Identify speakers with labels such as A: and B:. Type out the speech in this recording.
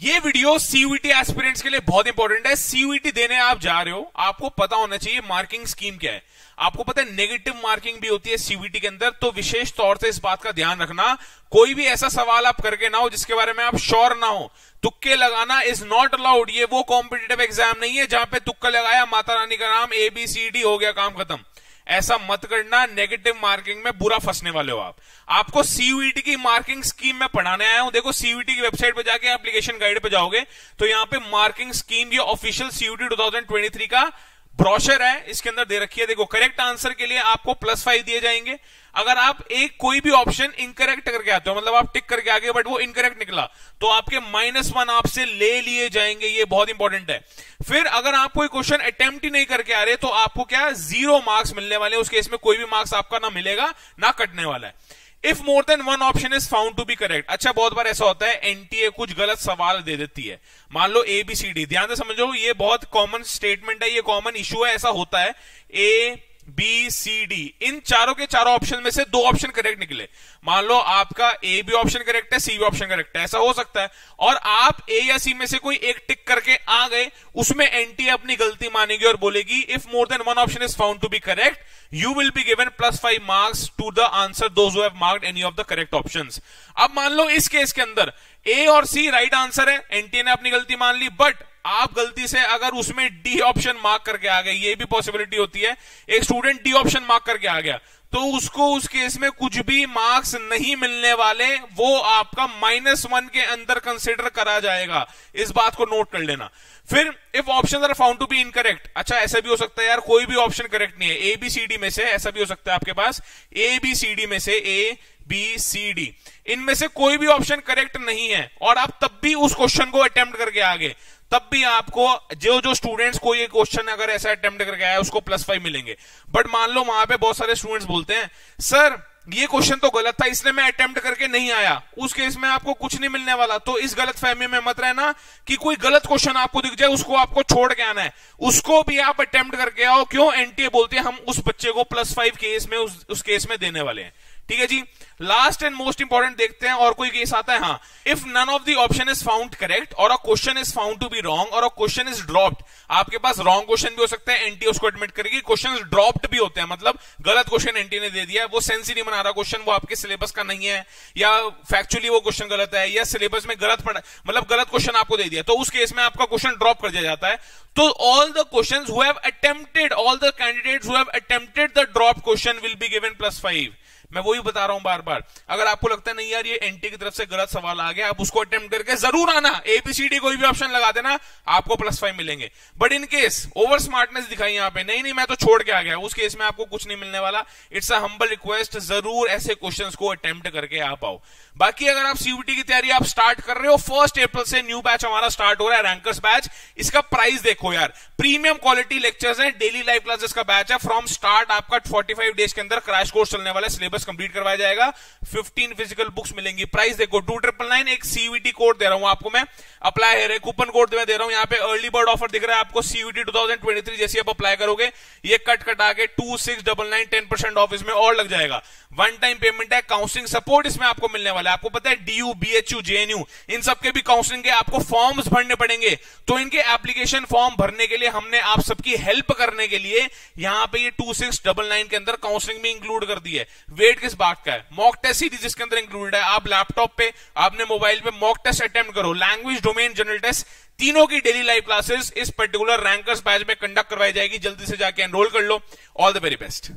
A: ये video CUET aspirants के लिए बहुत इंपॉर्टेंट है। सीयूईटी देने आप जा रहे हो, आपको पता होना चाहिए मार्किंग स्कीम क्या है। आपको पता है नेगेटिव मार्किंग भी होती है सीयूईटी के अंदर, तो विशेष तौर से इस बात का ध्यान रखना, कोई भी ऐसा सवाल आप करके ना हो जिसके बारे में आप श्योर ना हो। तुक्के लगाना इज नॉट अलाउड। ये वो कॉम्पिटिटिव एग्जाम नहीं है जहां पे तुक्का लगाया, माता रानी का नाम ABCD हो गया, काम खत्म। ऐसा मत करना, नेगेटिव मार्किंग में बुरा फंसने वाले हो आप। आपको सीयूईटी की मार्किंग स्कीम में पढ़ाने आया हूं। देखो सीयूईटी की वेबसाइट पे जाके एप्लीकेशन गाइड पे जाओगे तो यहां पे मार्किंग स्कीम, ये ऑफिशियल सीयूईटी 2023 का ब्रोशर है, इसके अंदर दे रखी है। देखो करेक्ट आंसर के लिए आपको +5 दिए जाएंगे। अगर आप कोई भी ऑप्शन इनकरेक्ट करके आते हो, मतलब आप टिक करके आगे बट वो इनकरेक्ट निकला, तो आपके -1 आपसे ले लिए जाएंगे। ये बहुत इंपॉर्टेंट है। फिर अगर आप कोई क्वेश्चन अटेम्प्ट ही नहीं करके आ रहे तो आपको क्या 0 मार्क्स मिलने वाले। उस केस में कोई भी मार्क्स आपका ना मिलेगा ना कटने वाला है। If more than 1 option is found to be correct. अच्छा, बहुत बार ऐसा होता है एनटीए कुछ गलत सवाल दे देती है। मान लो ABCD, ध्यान से समझो, ये बहुत कॉमन स्टेटमेंट है, ये कॉमन इशू है। ऐसा होता है ABCD, इन चारों के चारों ऑप्शन में से 2 ऑप्शन करेक्ट निकले। मान लो आपका A भी ऑप्शन करेक्ट है, C भी ऑप्शन करेक्ट है, ऐसा हो सकता है। और आप A या C में से कोई एक टिक करके आ गए, उसमें एनटीए अपनी गलती मानेगी और बोलेगी if more than 1 option is found to be correct, you will be given +5 marks to the answer those who have marked any of the correct options। अब मान लो इस केस के अंदर A और C राइट आंसर है, NTA ने अपनी गलती मान ली, बट आप गलती से अगर उसमें D ऑप्शन मार्क करके आ गए, ये भी पॉसिबिलिटी होती है। एक स्टूडेंट D ऑप्शन मार्क करके आ गया तो उसको उस केस में कुछ भी मार्क्स नहीं मिलने वाले, वो आपका -1 के अंदर कंसिडर करा जाएगा। इस बात को नोट कर लेना। फिर if option are found to be incorrect, अच्छा ऐसा भी हो सकता है यार कोई भी ऑप्शन करेक्ट नहीं है ABCD में से, ऐसा भी हो सकता है आपके पास ABCD में से ABCD, इनमें से कोई भी ऑप्शन करेक्ट नहीं है और आप तब भी उस क्वेश्चन को अटेम्प्ट करके आगे, तब भी आपको जो स्टूडेंट्स को ये क्वेश्चन अगर ऐसा अटेम्प्ट करके आया उसको +5 मिलेंगे। बट मान लो वहां पे बहुत सारे स्टूडेंट्स बोलते हैं सर ये क्वेश्चन तो गलत था इसलिए मैं अटेम्प्ट करके नहीं आया, उस केस में आपको कुछ नहीं मिलने वाला। तो इस गलत फहमी में मत रहना कि कोई गलत क्वेश्चन आपको दिख जाए उसको आपको छोड़ के आना है, उसको भी आप अटेम्प्ट करके आओ। क्यों? एनटीए बोलते हैं हम उस बच्चे को +5 केस में उस केस में देने वाले हैं। ठीक है जी। लास्ट एंड मोस्ट इंपॉर्टेंट देखते हैं, और कोई केस आता है। हाँ, if none of the option is found correct और a question is found to be wrong और अ क्वेश्चन इज ड्रॉप्ड। आपके पास रॉन्ग क्वेश्चन भी हो सकता है, एनटीए उसको एडमिट करेगी। क्वेश्चन ड्रॉप्ड भी होते हैं, मतलब गलत क्वेश्चन एनटीए ने दे दिया है, वो सेंस ही नहीं बना रहा क्वेश्चन, वो आपके सिलेबस का नहीं है, या फैक्चुअली वो क्वेश्चन गलत है, या सिलेबस में गलत पड़ा, मतलब गलत क्वेश्चन आपको दे दिया, तो उस केस में आपका क्वेश्चन ड्रॉप कर दिया जाता है। तो all the questions who have attempted, all the candidates who have attempted the drop question will be given +5। मैं वही बता रहा हूं बार बार, अगर आपको लगता है नहीं यार ये एनटीए की तरफ से गलत सवाल आ गया, आप उसको अटेम्प्ट करके जरूर आना, ABCD कोई भी ऑप्शन लगा देना, आपको +5 मिलेंगे। But in case over smartness दिखाई यहां पे, नहीं मैं तो छोड़ के आ गया, उस केस में आपको कुछ नहीं मिलने वाला। इट्स अ हम्बल रिक्वेस्ट, जरूर ऐसे क्वेश्चंस को अटेम्प्ट करके आ पाओ। बाकी अगर आप सीयूईटी की तैयारी आप स्टार्ट कर रहे हो, 1 अप्रैल से न्यू बैच हमारा स्टार्ट हो रहा है, रैंकर्स बैच। इसका प्राइस देखो यार, प्रीमियम क्वालिटी लेक्चर्स हैं, डेली लाइव क्लासेस का बैच है। फ्रॉम स्टार्ट आपका 45 डेज के अंदर क्रैश कोर्स चलने वाला है, सिलेबस कंप्लीट करवाया जाएगा, 15 फिजिकल बुक्स मिलेंगी। प्राइस देखो 2999, एक सीयूईटी कोड दे रहा हूं आपको मैं, अप्लाई है, कूपन कोड मैं दे रहा हूं यहाँ पे, अर्ली बर्ड ऑफर दिख रहा है आपको सीयूईटी 2023। जैसे आप अप्लाई करोगे ये कट आके 2699 10% ऑफ इसमें और लग जाएगा। 1 टाइम पेमेंट है, काउंसलिंग सपोर्ट इसमें आपको मिलने वाला है। आपको पता है DU, BHU, JNU इन सबके भी काउंसलिंग के आपको फॉर्म्स भरने पड़ेंगे, तो इनके एप्लीकेशन फॉर्म भरने के लिए हमने आप सबकी हेल्प करने के लिए यहां पे ये 2699 के अंदर काउंसलिंग भी इंक्लूड कर दी है। वेट किस बात का है, मॉक टेस्ट सीरीज इसके अंदर इंक्लूडेड है। आप लैपटॉप पे, आपने मोबाइल पे मॉक टेस्ट अटेम्प्ट करो, लैंग्वेज, डोमेन, जनरल टेस्ट, तीनों की डेली लाइव क्लासेस इस पर्टिकुलर रैंकर्स बैच में कंडक्ट करवाई जाएगी। जल्दी से जाके एनरोल कर लो। All the very best.